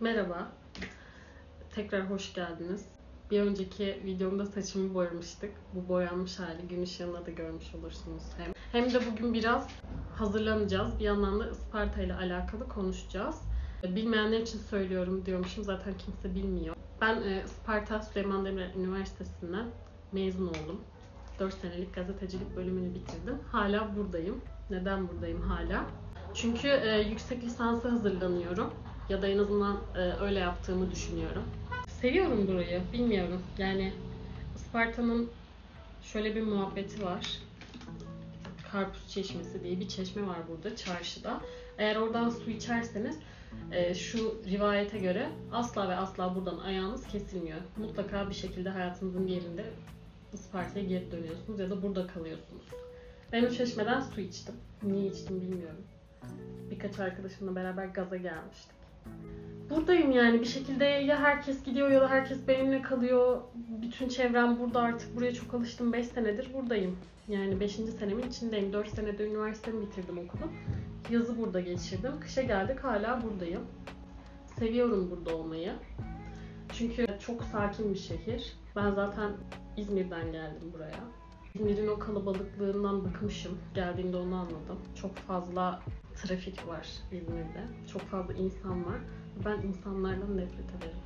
Merhaba, tekrar hoş geldiniz. Bir önceki videomda saçımı boyamıştık. Bu boyanmış hali gün ışığında da görmüş olursunuz hem de bugün biraz hazırlanacağız. Bir yandan da Isparta ile alakalı konuşacağız. Bilmeyenler için söylüyorum diyormuşum, zaten kimse bilmiyor. Ben Isparta Süleyman Demirel Üniversitesi'nden mezun oldum. 4 senelik gazetecilik bölümünü bitirdim. Hala buradayım. Neden buradayım hala? Çünkü yüksek lisansa hazırlanıyorum. Ya da en azından öyle yaptığımı düşünüyorum. Seviyorum burayı, bilmiyorum. Yani Isparta'nın şöyle bir muhabbeti var. Karpuz Çeşmesi diye bir çeşme var burada, çarşıda. Eğer oradan su içerseniz şu rivayete göre asla ve asla buradan ayağınız kesilmiyor. Mutlaka bir şekilde hayatınızın bir yerinde Isparta'ya geri dönüyorsunuz ya da burada kalıyorsunuz. Ben o çeşmeden su içtim. Niye içtim bilmiyorum. Birkaç arkadaşımla beraber gaza gelmiştik. Buradayım yani bir şekilde, ya herkes gidiyor ya da herkes benimle kalıyor. Bütün çevrem burada, artık buraya çok alıştım. 5 senedir buradayım. Yani 5. senemin içindeyim. 4 senede üniversitemi bitirdim, okulu. Yazı burada geçirdim. Kışa geldik, hala buradayım. Seviyorum burada olmayı. Çünkü çok sakin bir şehir. Ben zaten İzmir'den geldim buraya. İzmir'in o kalabalıklığından bıkmışım. Geldiğimde onu anladım. Çok fazla trafik var İzmir'de. Çok fazla insan var. Ben insanlardan nefret ederim.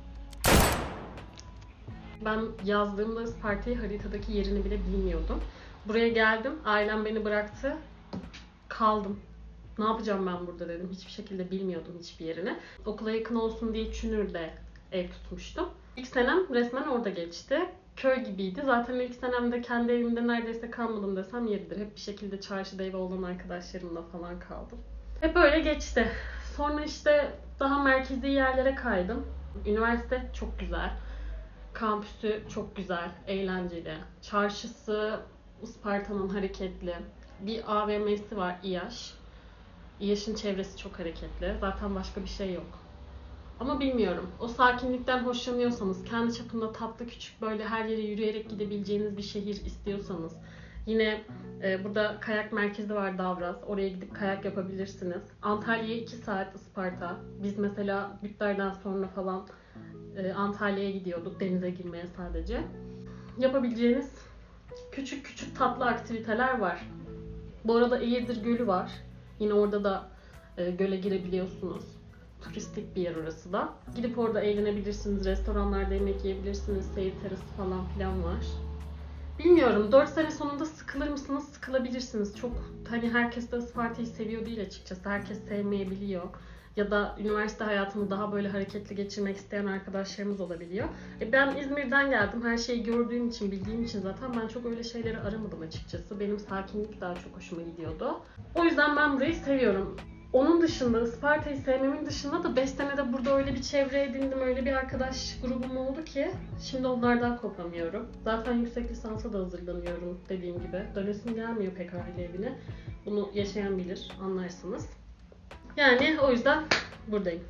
Ben yazdığımda Isparta'yı haritadaki yerini bile bilmiyordum. Buraya geldim, ailem beni bıraktı, kaldım. Ne yapacağım ben burada dedim. Hiçbir şekilde bilmiyordum hiçbir yerini. Okula yakın olsun diye Çünür'de ev tutmuştum. İlk senem resmen orada geçti. Köy gibiydi. Zaten ilk senemde kendi evimde neredeyse kalmadım desem yeridir. Hep bir şekilde çarşıda evi olan arkadaşlarımla falan kaldım. Hep öyle geçti. Sonra işte daha merkezi yerlere kaydım. Üniversite çok güzel. Kampüsü çok güzel, eğlenceli. Çarşısı Isparta'nın hareketli. Bir AVM'si var, İyaş. İyaş'ın çevresi çok hareketli. Zaten başka bir şey yok. Ama bilmiyorum. O sakinlikten hoşlanıyorsanız, kendi çapında tatlı küçük böyle her yere yürüyerek gidebileceğiniz bir şehir istiyorsanız, yine burada kayak merkezi var, Davraz. Oraya gidip kayak yapabilirsiniz. Antalya'ya 2 saat Isparta. Biz mesela Bütler'den sonra falan Antalya'ya gidiyorduk denize girmeye sadece. Yapabileceğiniz küçük küçük tatlı aktiviteler var. Bu arada Eğirdir Gölü var. Yine orada da göle girebiliyorsunuz. Turistik bir yer orası da. Gidip orada eğlenebilirsiniz. Restoranlarda yemek yiyebilirsiniz. Seyir terası falan filan var. Bilmiyorum, 4 sene sonunda sıkılır mısınız? Sıkılabilirsiniz. Çok hani herkes de Isparta'yı seviyor değil açıkçası. Herkes sevmeyebiliyor. Ya da üniversite hayatını daha böyle hareketli geçirmek isteyen arkadaşlarımız olabiliyor. Ben İzmir'den geldim. Her şeyi gördüğüm için, bildiğim için zaten ben çok öyle şeyleri aramadım açıkçası. Benim sakinlik daha çok hoşuma gidiyordu. O yüzden ben burayı seviyorum. Onun dışında, Isparta'yı sevmemin dışında da 5 senede burada öyle bir çevre edindim, öyle bir arkadaş grubum oldu ki şimdi onlardan kopamıyorum. Zaten yüksek lisansa da hazırlanıyorum dediğim gibi. Dönesim gelmiyor pek aile evine. Bunu yaşayan bilir, anlarsınız. Yani o yüzden buradayım.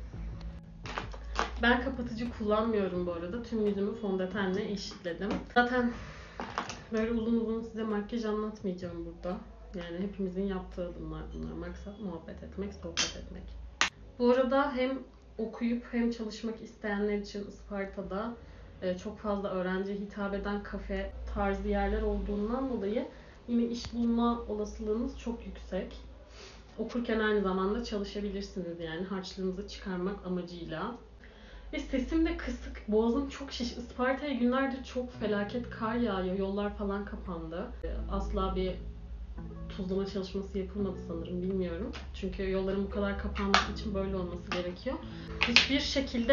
Ben kapatıcı kullanmıyorum bu arada. Tüm yüzümü fondötenle eşitledim. Zaten böyle uzun uzun size makyaj anlatmayacağım burada. Yani hepimizin yaptığı adımlar bunlar. Maksat muhabbet etmek, sohbet etmek. Bu arada hem okuyup hem çalışmak isteyenler için Isparta'da çok fazla öğrenciye hitap eden kafe tarzı yerler olduğundan dolayı yine iş bulma olasılığınız çok yüksek. Okurken aynı zamanda çalışabilirsiniz yani harçlığınızı çıkarmak amacıyla. Ve sesim de kısık, boğazım çok şiş. Isparta'ya günlerdir çok felaket kar yağıyor, yollar falan kapandı. Asla bir tuzlama çalışması yapılmadı sanırım, bilmiyorum. Çünkü yolların bu kadar kapanması için böyle olması gerekiyor. Hiçbir şekilde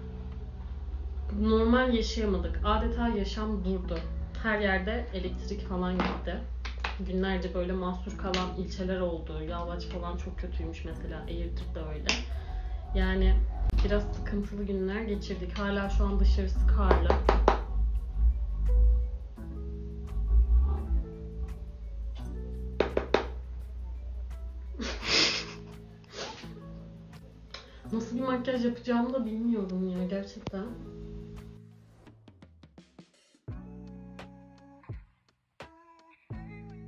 normal yaşayamadık. Adeta yaşam durdu. Her yerde elektrik falan gitti. Günlerce böyle mahsur kalan ilçeler oldu. Yalvaç falan çok kötüymüş mesela. Eğirdir de öyle. Yani biraz sıkıntılı günler geçirdik. Hala şu an dışarısı karlı. Nasıl bir makyaj yapacağımı da bilmiyorum ya gerçekten.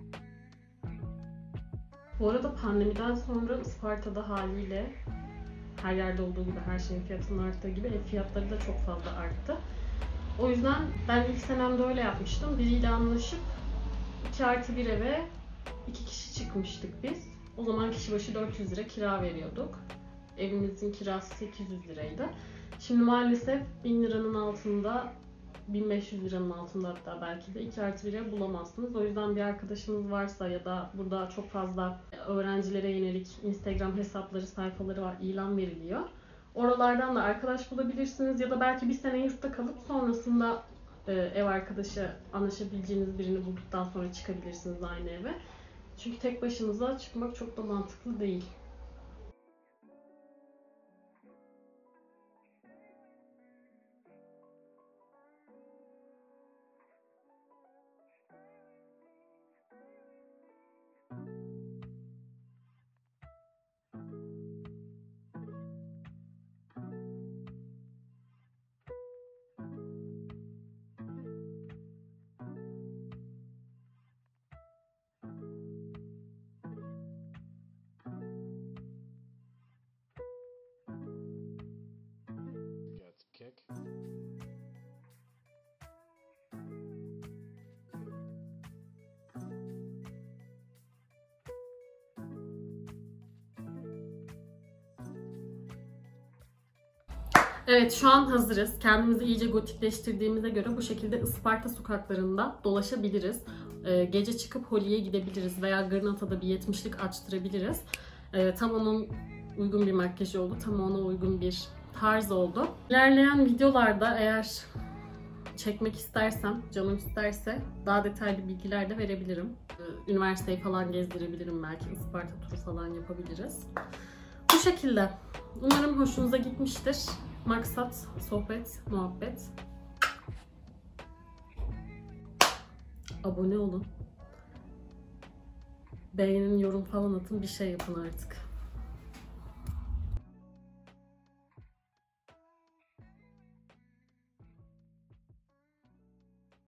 Bu arada pandemiden sonra Isparta'da haliyle her yerde olduğu gibi, her şeyin fiyatının arttığı gibi ev fiyatları da çok fazla arttı. O yüzden ben ilk senemde öyle yapmıştım. Biriyle anlaşıp 2+1 eve 2 kişi çıkmıştık biz. O zaman kişi başı 400 lira kira veriyorduk. Evimizin kirası 800 liraydı. Şimdi maalesef 1000 liranın altında, 1500 liranın altında hatta belki de 2+1 ev bulamazsınız. O yüzden bir arkadaşınız varsa ya da burada çok fazla öğrencilere yönelik Instagram hesapları, sayfaları var, ilan veriliyor. Oralardan da arkadaş bulabilirsiniz ya da belki bir sene yurtta kalıp sonrasında ev arkadaşı anlaşabileceğiniz birini bulduktan sonra çıkabilirsiniz aynı eve. Çünkü tek başınıza çıkmak çok da mantıklı değil. Kick. Evet, şu an hazırız. Kendimizi iyice gotikleştirdiğimize göre bu şekilde Isparta sokaklarında dolaşabiliriz. Gece çıkıp Holi'ye gidebiliriz veya Granata'da bir 70'lik açtırabiliriz. Tam onun uygun bir makyajı oldu. Tam ona uygun bir tarz oldu. İlerleyen videolarda eğer çekmek istersem, canım isterse daha detaylı bilgiler de verebilirim. Üniversiteyi falan gezdirebilirim belki. Isparta turu falan yapabiliriz. Bu şekilde. Umarım hoşunuza gitmiştir. Maksat, sohbet, muhabbet. Abone olun. Beğenin, yorum falan atın. Bir şey yapın artık.